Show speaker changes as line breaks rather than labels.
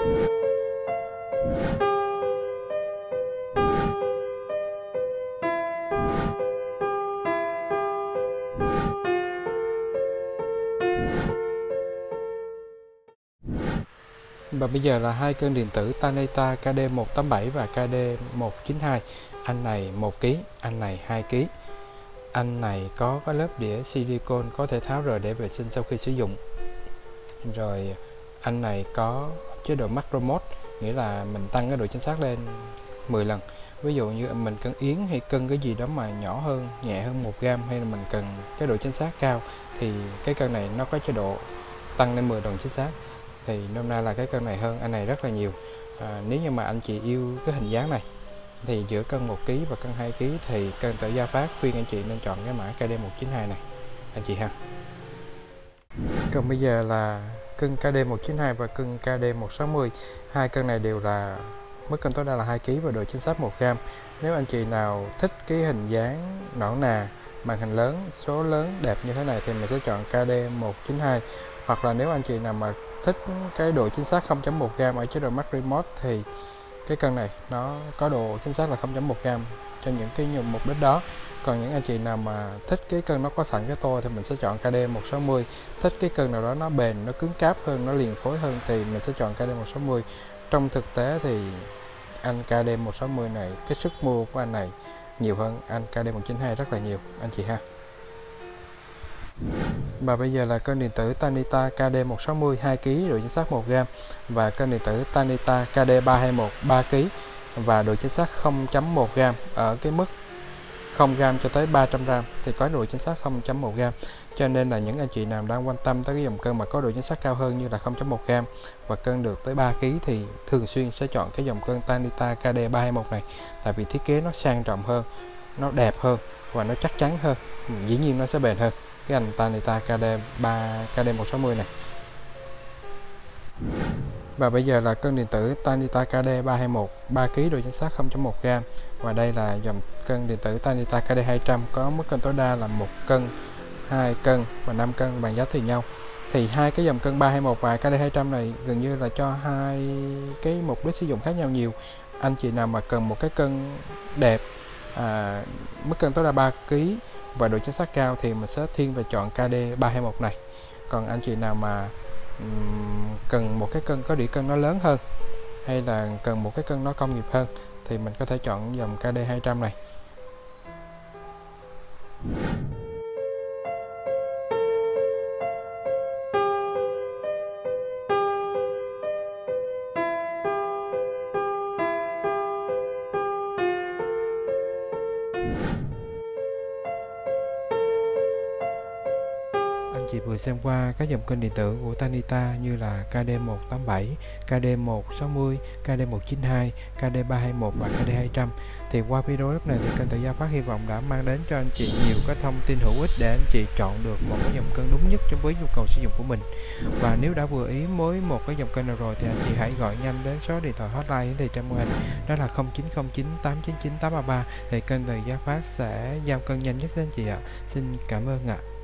Và bây giờ là hai cân điện tử Tanita KD187 và KD192. Anh này 1 kg, anh này 2 kg. Anh này có cái lớp đĩa silicon có thể tháo rời để vệ sinh sau khi sử dụng. Rồi anh này có chế độ macro mode, nghĩa là mình tăng cái độ chính xác lên 10 lần. Ví dụ như mình cần yến hay cân cái gì đó mà nhỏ hơn, nhẹ hơn 1 gram, hay là mình cần cái độ chính xác cao thì cái cân này nó có chế độ tăng lên 10 lần chính xác. Thì nôm na là cái cân này hơn anh này rất là nhiều. Nếu như mà anh chị yêu cái hình dáng này thì giữa cân 1 kg và cân 2 kg thì cân Tự Gia Phát khuyên anh chị nên chọn cái mã KD192 này anh chị ha. Còn bây giờ là cân KD192 và cân KD160. Hai cân này đều là mức cân tối đa là 2 kg và độ chính xác 1 gram. Nếu anh chị nào thích cái hình dáng nõn nà, màn hình lớn, số lớn đẹp như thế này thì mình sẽ chọn KD192. Hoặc là nếu anh chị nào mà thích cái độ chính xác 0.1 gram ở chế độ Max Remote thì cái cân này nó có độ chính xác là 0.1 gram cho những cái mục đích đó. Còn những anh chị nào mà thích cái cân nó có sẵn cái tô thì mình sẽ chọn KD160. Thích cái cân nào đó nó bền, nó cứng cáp hơn, nó liền khối hơn thì mình sẽ chọn KD160. Trong thực tế thì anh KD160 này, cái sức mua của anh này nhiều hơn anh KD192 rất là nhiều anh chị ha. Và bây giờ là cân điện tử Tanita KD160 2 kg độ chính xác 1 gram và cân điện tử Tanita KD321 3 kg và độ chính xác 0.1 gram ở cái mức 0 gram cho tới 300 gram thì có độ chính xác 0.1 gram. Cho nên là những anh chị nào đang quan tâm tới cái dòng cân mà có độ chính xác cao hơn như là 0.1 gram và cân được tới 3 kg thì thường xuyên sẽ chọn cái dòng cân Tanita KD321 này, tại vì thiết kế nó sang trọng hơn, nó đẹp hơn và nó chắc chắn hơn, dĩ nhiên nó sẽ bền hơn cái anh Tanita KD160 này. Và bây giờ là cân điện tử Tanita KD321 3 kg độ chính xác 0.1 gram và đây là dòng cân điện tử Tanita KD200 có mức cân tối đa là 1 cân, 2 cân và 5 cân bằng giá tùy nhau. Thì hai cái dòng cân 321 và KD200 này gần như là cho hai cái mục đích sử dụng khác nhau nhiều. Anh chị nào mà cần một cái cân đẹp, mức cân tối đa 3 kg và độ chính xác cao thì mình sẽ thiên về chọn KD321 này. Còn anh chị nào mà cần một cái cân có đĩa cân nó lớn hơn hay là cần một cái cân nó công nghiệp hơn thì mình có thể chọn dòng KD200 này. Anh chị vừa xem qua các dòng kênh điện tử của Tanita như là KD187, KD160, KD192, KD321 và KD200. Thì qua video lúc này thì kênh Tự Gia Phát hy vọng đã mang đến cho anh chị nhiều cái thông tin hữu ích để anh chị chọn được một cái dòng cân đúng nhất cho với nhu cầu sử dụng của mình. Và nếu đã vừa ý với một cái dòng kênh nào rồi thì anh chị hãy gọi nhanh đến số điện thoại hotline hiển thị trên màn hình, đó là 0909 899 833 thì kênh Tự Gia Phát sẽ giao cân nhanh nhất đến anh chị ạ. Xin cảm ơn ạ.